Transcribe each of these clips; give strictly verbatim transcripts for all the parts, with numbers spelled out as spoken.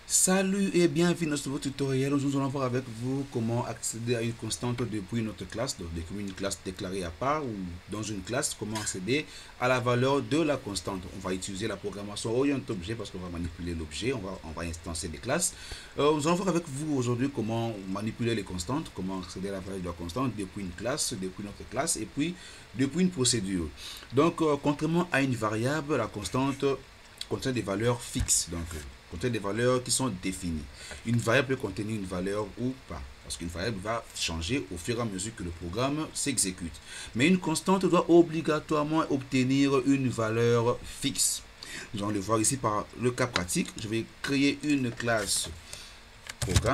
Salut et bienvenue dans ce nouveau tutoriel. Nous allons voir avec vous comment accéder à une constante depuis notre classe, donc depuis une classe déclarée à part ou dans une classe, comment accéder à la valeur de la constante. On va utiliser la programmation orient objet parce qu'on va manipuler l'objet, on va, on va instancer des classes. Euh, nous allons voir avec vous aujourd'hui comment manipuler les constantes, comment accéder à la valeur de la constante depuis une classe, depuis notre classe et puis depuis une procédure. Donc, euh, contrairement à une variable, la constante contient des valeurs fixes. Donc, contient des valeurs qui sont définies. Une variable peut contenir une valeur ou pas, parce qu'une variable va changer au fur et à mesure que le programme s'exécute. Mais une constante doit obligatoirement obtenir une valeur fixe. Nous allons le voir ici par le cas pratique. Je vais créer une classe programme.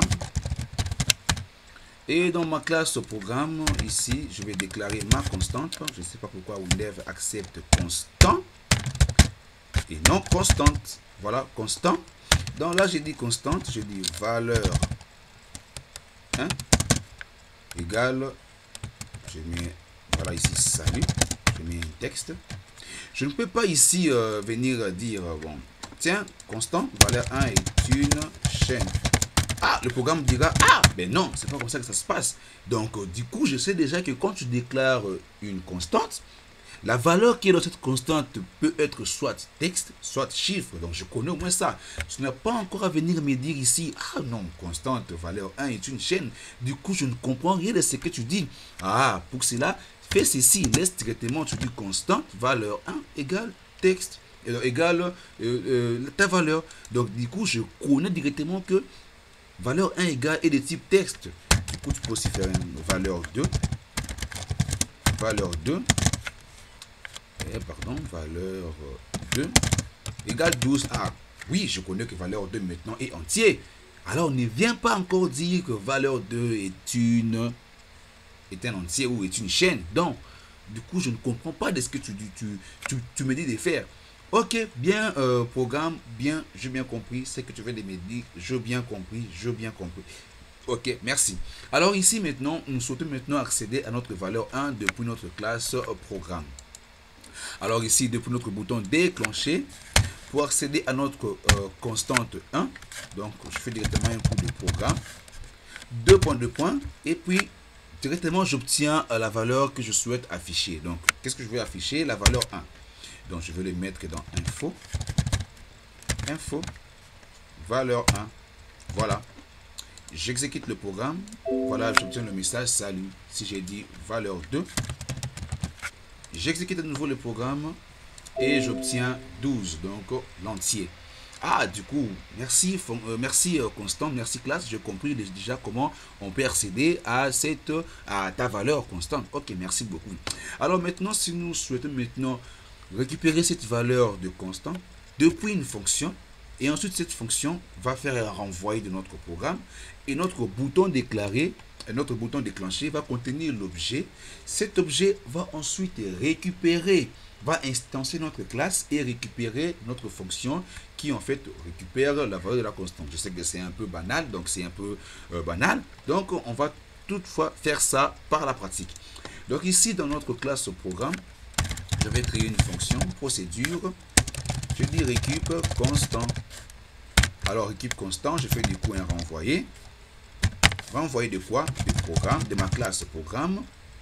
Et dans ma classe programme, ici, je vais déclarer ma constante. Je ne sais pas pourquoi Windev accepte constant et non constante. Voilà, constant. Donc là, j'ai dit constante, je dis valeur un égale, je mets, voilà ici, salut, je mets un texte. Je ne peux pas ici euh, venir dire, bon, tiens, constant, valeur un est une chaîne. Ah, le programme dira, ah, ben non, c'est pas comme ça que ça se passe. Donc, euh, du coup, je sais déjà que quand tu déclares une constante, la valeur qui est dans cette constante peut être soit texte, soit chiffre. Donc, je connais au moins ça. Tu n'as pas encore à venir me dire ici, ah non, constante, valeur un est une chaîne. Du coup, je ne comprends rien de ce que tu dis. Ah, pour cela, fais ceci. Laisse directement, tu dis constante, valeur un égale texte, euh, égale euh, euh, ta valeur. Donc, du coup, je connais directement que valeur un égale est de type texte. Du coup, tu peux aussi faire une valeur deux. Valeur deux. Eh, pardon, valeur deux égale douze. Ah, oui, je connais que valeur deux maintenant est entier. Alors, ne viens pas encore dire que valeur deux est une est un entier ou est une chaîne. Donc, du coup, je ne comprends pas de ce que tu, tu, tu, tu me dis de faire. Ok, bien, euh, programme, bien, j'ai bien compris ce que tu veux de me dire. J'ai bien compris, j'ai bien compris. Ok, merci. Alors ici maintenant, nous souhaitons maintenant accéder à notre valeur un depuis notre classe programme. Alors ici, depuis notre bouton déclencher, pour accéder à notre euh, constante un, donc je fais directement un coup de programme, deux points de points, et puis directement j'obtiens euh, la valeur que je souhaite afficher. Donc, qu'est-ce que je vais afficher? La valeur un. Donc, je vais le mettre dans info, info, valeur un, voilà. J'exécute le programme, voilà, j'obtiens le message salut. Si j'ai dit valeur deux, j'exécute de nouveau le programme et j'obtiens douze, donc l'entier. Ah, du coup, merci, euh, merci euh, Constant, merci classe, j'ai compris déjà comment on peut accéder à, cette, à ta valeur constante. Ok, merci beaucoup. Alors maintenant, si nous souhaitons maintenant récupérer cette valeur de constant depuis une fonction, et ensuite cette fonction va faire un renvoi de notre programme, et notre bouton déclaré, notre bouton déclenché va contenir l'objet. Cet objet va ensuite récupérer, va instancer notre classe et récupérer notre fonction qui en fait récupère la valeur de la constante. Je sais que c'est un peu banal, donc c'est un peu euh, banal. Donc on va toutefois faire ça par la pratique. Donc ici dans notre classe programme, je vais créer une fonction procédure. Je dis récup constant. Alors récup constant, je fais du coup un renvoyer. Renvoyer de quoi? Du programme, de ma classe programme.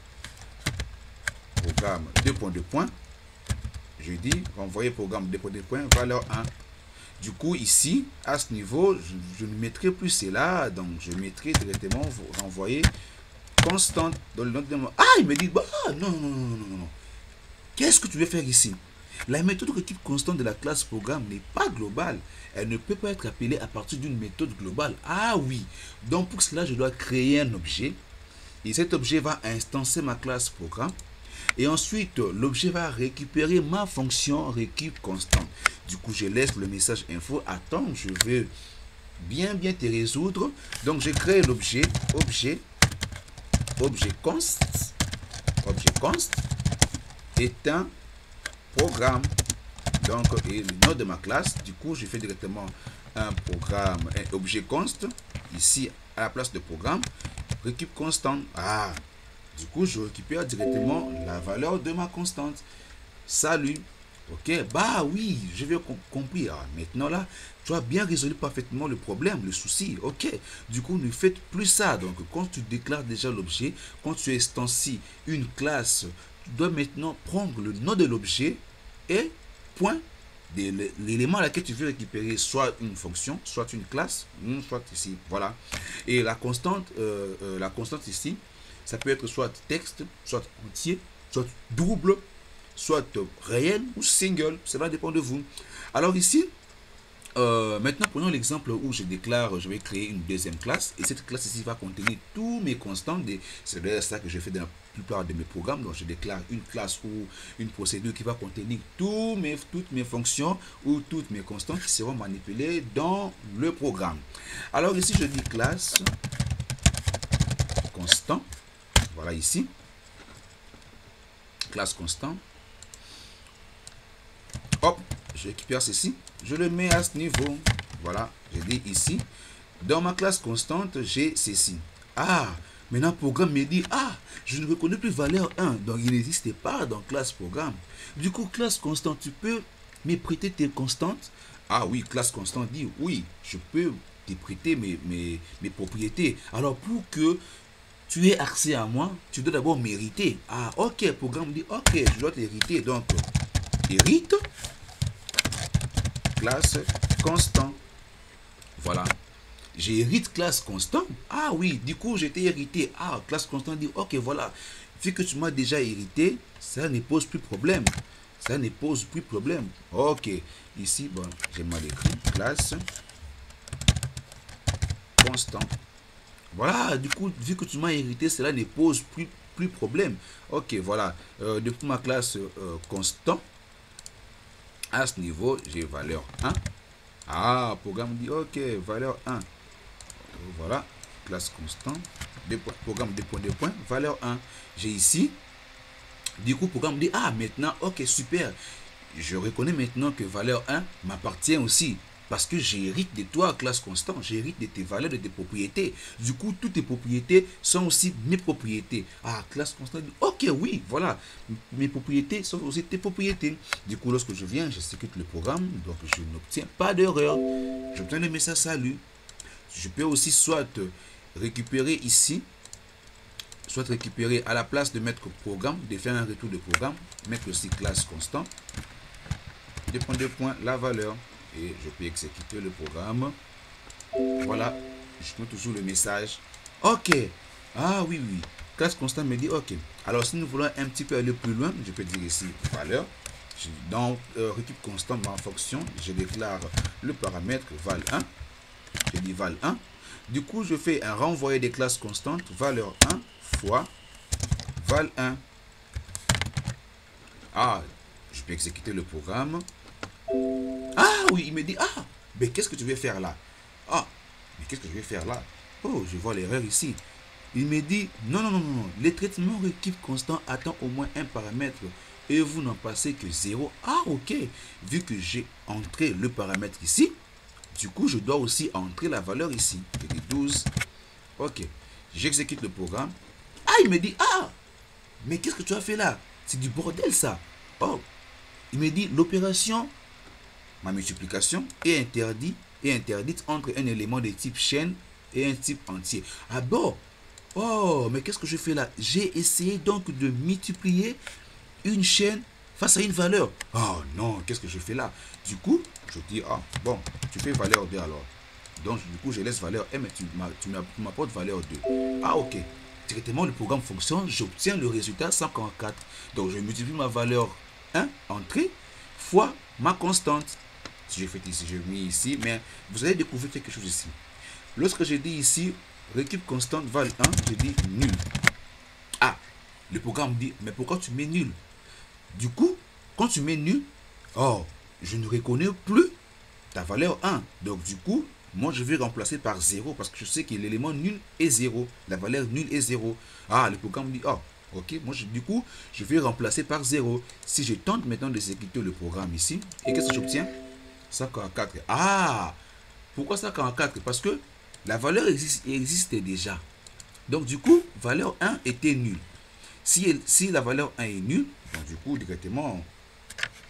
Programme deux points de points. Je dis renvoyer programme deux points de points, valeur un. Du coup, ici, à ce niveau, je, je ne mettrai plus cela. Donc, je mettrai directement renvoyer constante dans le nom de mon. Ah, il me dit, bah, non, non, non, non, non, non. Qu'est-ce que tu veux faire ici? La méthode récup constante de la classe programme n'est pas globale. Elle ne peut pas être appelée à partir d'une méthode globale. Ah oui. Donc pour cela, je dois créer un objet. Et cet objet va instancer ma classe programme. Et ensuite, l'objet va récupérer ma fonction récup constante. Du coup, je laisse le message info. Attends, je veux bien bien te résoudre. Donc je crée l'objet. Objet. Objet const. Objet const. Est un programme, donc et le nom de ma classe. Du coup, je fais directement un programme, un objet const ici à la place de programme, récup constant. Ah, du coup, je récupère directement la valeur de ma constante. Salut. Ok, bah oui, je vais com compris. Ah, maintenant là, tu as bien résolu parfaitement le problème, le souci. Ok, du coup, ne faites plus ça. Donc, quand tu déclares déjà l'objet, quand tu instancies une classe, tu dois maintenant prendre le nom de l'objet et point de l'élément à laquelle tu veux récupérer soit une fonction, soit une classe, soit ici. Voilà. Et la constante, euh, euh, la constante ici, ça peut être soit texte, soit entier, soit double, soit réel ou single. Cela dépend de vous. Alors ici, euh, maintenant prenons l'exemple où je déclare, je vais créer une deuxième classe et cette classe ici va contenir tous mes constants. C'est d'ailleurs ça que je fais dans la plupart de mes programmes. Donc je déclare une classe ou une procédure qui va contenir tous mes, toutes mes fonctions ou toutes mes constantes qui seront manipulées dans le programme. Alors ici je dis classe constant. Voilà ici. Classe constant. Hop, je récupère ceci, je le mets à ce niveau. Voilà, je dis ici, dans ma classe constante, j'ai ceci. Ah, maintenant le programme me dit, ah, je ne reconnais plus valeur un, donc il n'existait pas dans classe programme. Du coup, classe constante, tu peux me prêter tes constantes? Ah oui, classe constante dit, oui, je peux te prêter mes, mes, mes propriétés. Alors pour que tu aies accès à moi, tu dois d'abord m'hériter. Ah, ok, le programme dit, ok, je dois t'hériter, donc hérite classe constant. Voilà. J'hérite classe constant. Ah oui, du coup, j'étais hérité. Ah, classe constant dit, ok, voilà. Vu que tu m'as déjà hérité, ça ne pose plus problème. Ça ne pose plus problème. Ok. Ici, bon, j'ai mal écrit. Classe constant. Voilà, du coup, vu que tu m'as hérité, cela ne pose plus, plus problème. Ok, voilà. Euh, depuis ma classe euh, constant, à ce niveau, j'ai valeur un. Ah, programme dit, ok, valeur un. Voilà, classe constant. Programme deux points, deux points, valeur un. J'ai ici. Du coup, programme dit, ah, maintenant, ok, super. Je reconnais maintenant que valeur un m'appartient aussi. Parce que j'hérite de toi, classe constante, j'hérite de tes valeurs, de tes propriétés. Du coup, toutes tes propriétés sont aussi mes propriétés. Ah, classe constante, ok, oui, voilà. Mes propriétés sont aussi tes propriétés. Du coup, lorsque je viens, j'exécute le programme, donc je n'obtiens pas d'erreur. J'obtiens le message salut. Je peux aussi soit récupérer ici, soit récupérer à la place de mettre programme, de faire un retour de programme, mettre aussi classe constante. Deux points, deux points, la valeur. Et je peux exécuter le programme. Voilà, je mets toujours le message. Ok. Ah oui, oui. Classe constante me dit ok. Alors si nous voulons un petit peu aller plus loin, je peux dire ici valeur. Dans euh, récup constant, ma fonction, je déclare le paramètre val un. Je dis val un. Du coup, je fais un renvoyer des classes constantes, valeur un fois val un. Ah, je peux exécuter le programme. Ah oui, il me dit, ah, mais qu'est-ce que tu veux faire là? Ah, mais qu'est-ce que je vais faire là? Oh, je vois l'erreur ici. Il me dit, non, non, non, non, les traitements récup constant attend au moins un paramètre et vous n'en passez que zéro. Ah, ok, vu que j'ai entré le paramètre ici, du coup, je dois aussi entrer la valeur ici. Je dis douze. Ok, j'exécute le programme. Ah, il me dit, ah, mais qu'est-ce que tu as fait là? C'est du bordel ça. Oh, il me dit, l'opération ma multiplication est interdite est interdite entre un élément de type chaîne et un type entier. Ah bon? Oh, mais qu'est-ce que je fais là? J'ai essayé donc de multiplier une chaîne face à une valeur. Oh non, qu'est-ce que je fais là? Du coup, je dis, ah bon, tu fais valeur deux alors. Donc, du coup, je laisse valeur un, mais tu m'apportes valeur deux. Ah ok. Directement, le programme fonctionne, j'obtiens le résultat cent quarante-quatre. Donc, je multiplie ma valeur un, entrée, fois ma constante. Si je fais ici, je mets ici, mais vous allez découvrir quelque chose ici. Lorsque je dis ici, récup constante val un, je dis nul. Ah, le programme dit, mais pourquoi tu mets nul? Du coup, quand tu mets nul, oh, je ne reconnais plus ta valeur un. Donc, du coup, moi, je vais remplacer par zéro parce que je sais que l'élément nul est zéro. La valeur nul est zéro. Ah, le programme dit, oh, ok, moi, je, du coup, je vais remplacer par zéro. Si je tente maintenant d'exécuter le programme ici, et qu'est-ce que j'obtiens? cent quarante-quatre. Ah, pourquoi cent quarante-quatre? Parce que la valeur existe, existe déjà. Donc, du coup, valeur un était nulle. Si, elle, si la valeur un est nulle, donc du coup, directement,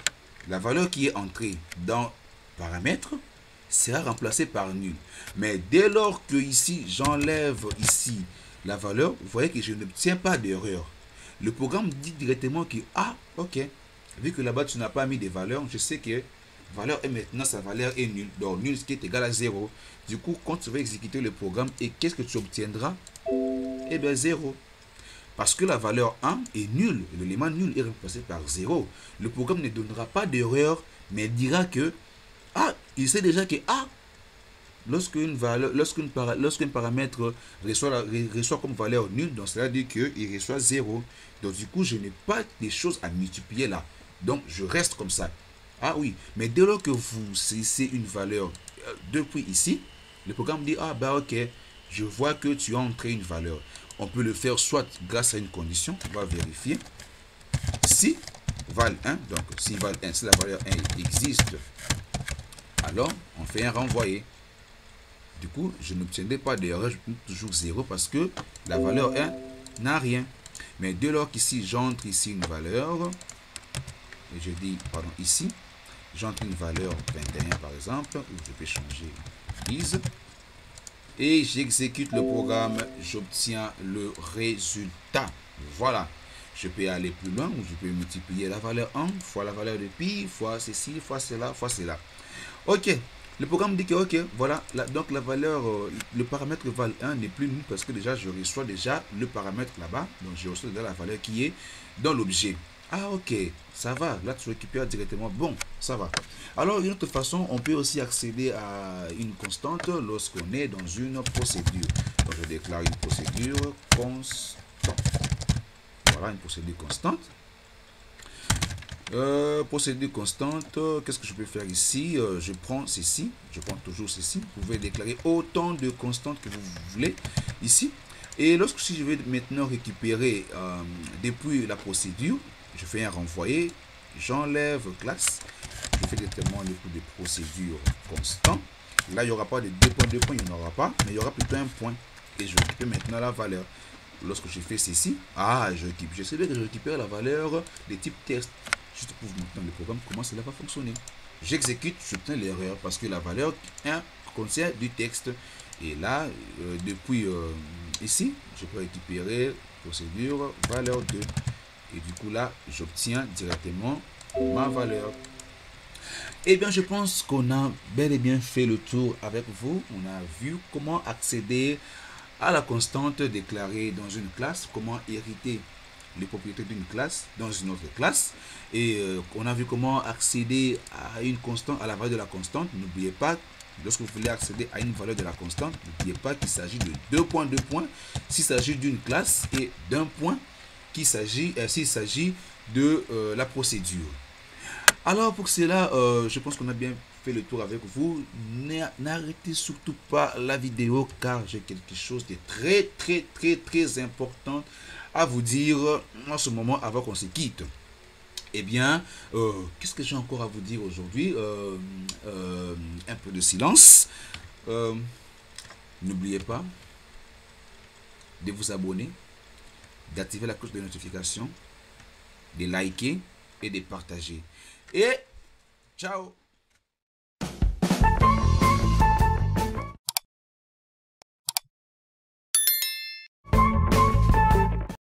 la valeur qui est entrée dans paramètres sera remplacée par nul. Mais dès lors que ici, j'enlève ici la valeur, vous voyez que je n'obtiens pas d'erreur. Le programme dit directement que, ah, ok, vu que là-bas, tu n'as pas mis des valeurs, je sais que valeur est maintenant, sa valeur est nulle. Donc, nul, ce qui est égal à zéro. Du coup, quand tu vas exécuter le programme, et qu'est-ce que tu obtiendras? Eh bien, zéro. Parce que la valeur un est nulle. L'élément nul est remplacé par zéro. Le programme ne donnera pas d'erreur, mais dira que, ah, il sait déjà que, ah, lorsqu'une valeur, lorsqu'un para, lorsqu'un paramètre reçoit, la, reçoit comme valeur nulle, donc cela dit qu'il reçoit zéro. Donc du coup, je n'ai pas des choses à multiplier là. Donc je reste comme ça. Ah oui, mais dès lors que vous saisissez une valeur euh, depuis ici, le programme dit, ah bah ok, je vois que tu as entré une valeur. On peut le faire soit grâce à une condition, on va vérifier. Si val un, donc si val un, si la valeur un existe, alors on fait un renvoyer. Du coup, je n'obtiendrai pas d'erreur, je prends toujours zéro parce que la valeur un n'a rien. Mais dès lors qu'ici, j'entre ici une valeur, et je dis, pardon, ici, j'entre une valeur vingt et un par exemple, où je peux changer dix, et j'exécute le programme, j'obtiens le résultat. Voilà. Je peux aller plus loin, ou je peux multiplier la valeur un fois la valeur de pi, fois ceci, fois cela, fois cela. Ok. Le programme dit que, ok, voilà, la, donc la valeur, euh, le paramètre val un n'est plus nul parce que déjà, je reçois déjà le paramètre là-bas. Donc, je reçois déjà la valeur qui est dans l'objet. Ah, ok, ça va. Là, tu récupères directement. Bon, ça va. Alors, d'une autre façon, on peut aussi accéder à une constante lorsqu'on est dans une procédure. Donc, je déclare une procédure constante. Voilà, une procédure constante. Euh, procédure constante, qu'est-ce que je peux faire ici? euh, Je prends ceci, je prends toujours ceci. Vous pouvez déclarer autant de constantes que vous voulez ici. Et lorsque si je vais maintenant récupérer euh, depuis la procédure, je fais un renvoyer, j'enlève classe, je fais directement le coup de procédure constant. Là, il n'y aura pas de deux points, deux points, il n'y en aura pas, mais il y aura plutôt un point. Et je récupère maintenant la valeur. Lorsque je fais ceci, ah, je récupère, je sais bien que je récupère la valeur de type test. Juste pour vous montrer le programme, comment cela va fonctionner. J'exécute, j'obtiens l'erreur parce que la valeur un contient du texte. Et là, euh, depuis euh, ici, je peux récupérer procédure valeur deux. Et du coup là, j'obtiens directement ma valeur. Eh bien, je pense qu'on a bel et bien fait le tour avec vous. On a vu comment accéder à la constante déclarée dans une classe, comment hériter les propriétés d'une classe dans une autre classe, et euh, on a vu comment accéder à une constante, à la valeur de la constante. N'oubliez pas, lorsque vous voulez accéder à une valeur de la constante, n'oubliez pas qu'il s'agit de deux points, deux points, s'il s'agit d'une classe, et d'un point qu'il s'agit, euh, s'il s'agit de euh, la procédure. Alors pour cela, euh, je pense qu'on a bien fait le tour avec vous. N'arrêtez surtout pas la vidéo car j'ai quelque chose de très très très très important à vous dire en ce moment avant qu'on se quitte. Eh bien, euh, qu'est-ce que j'ai encore à vous dire aujourd'hui? euh, euh, Un peu de silence. Euh, N'oubliez pas de vous abonner, d'activer la cloche de notification, de liker et de partager. Et ciao!